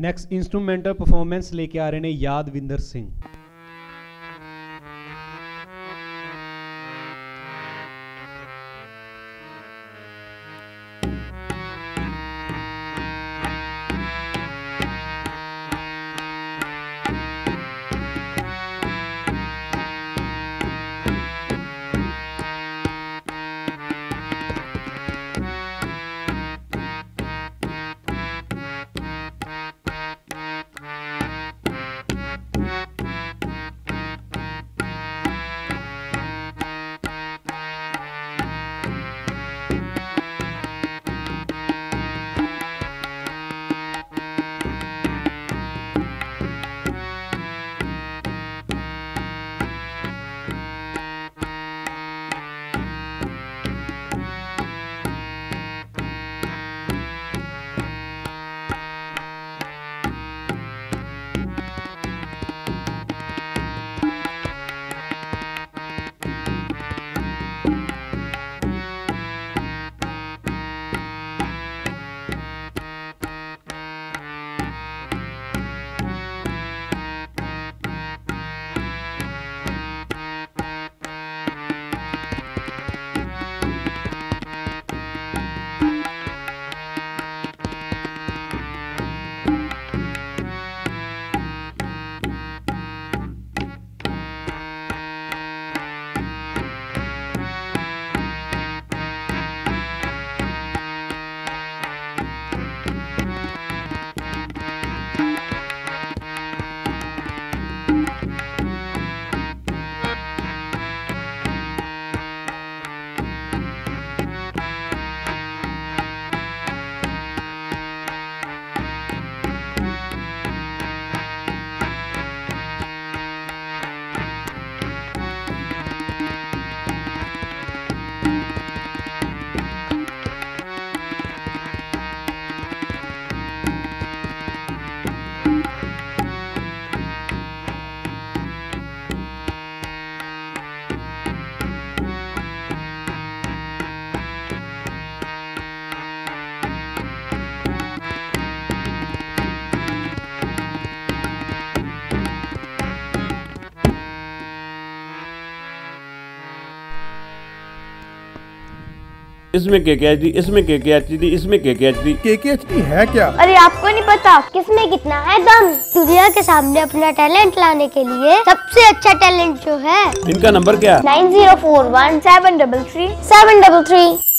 Next instrumental performance लेके आ रहे हैं यादविंदर सिंह। इसमें KKHD, इसमें KKHD, इसमें KKHD। KKHD है क्या? अरे आपको नहीं पता किसमें कितना है दम। दुनिया के सामने अपना टैलेंट लाने के लिए सबसे अच्छा टैलेंट जो है। इनका नंबर क्या? 9041 733 733।